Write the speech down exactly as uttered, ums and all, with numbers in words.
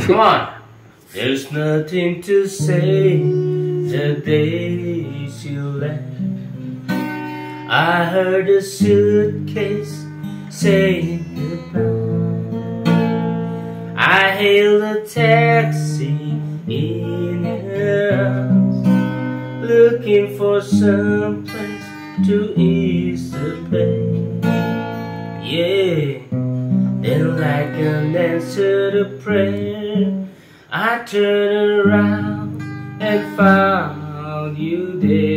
Come on. There's nothing to say the days you left. I heard a suitcase saying goodbye. I hailed a taxi in your house, looking for some place to ease the pain. Yeah, then like an answer to prayer, I turned around and found you there.